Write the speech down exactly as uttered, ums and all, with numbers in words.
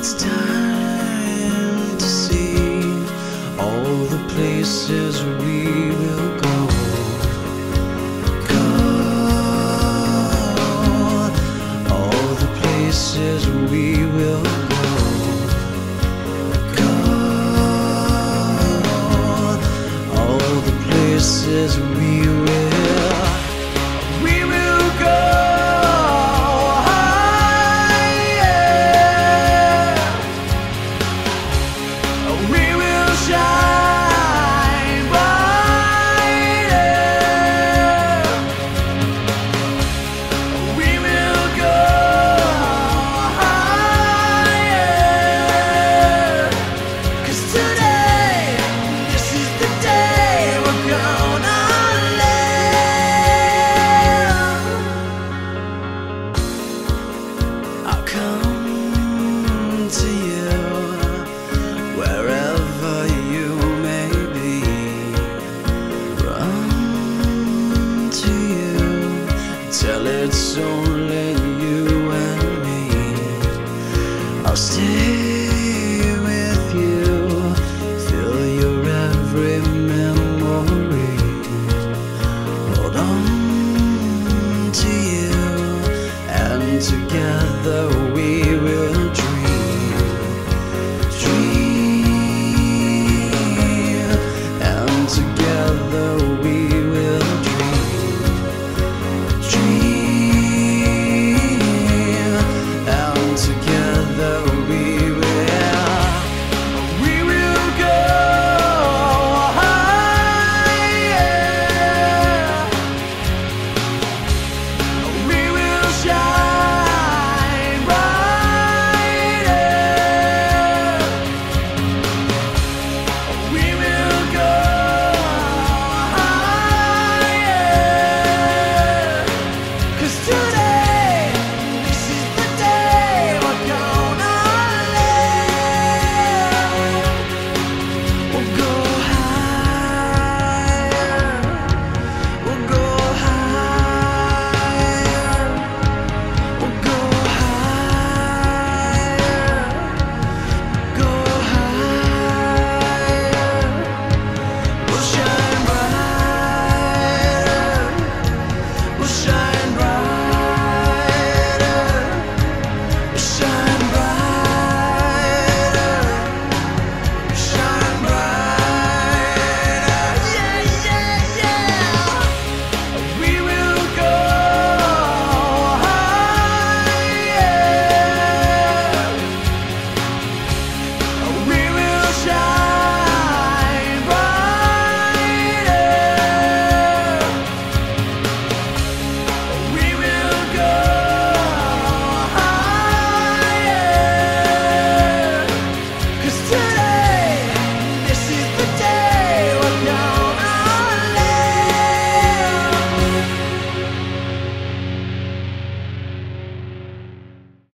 It's time to see all the places we will go. Go, all the places we will go. Go, all the places we will. We will go. To you, wherever you may be, run to you till it's only you and me. I'll stay with you, feel your every memory, hold on to you, and together we will dream. Together we will dream, dream, and together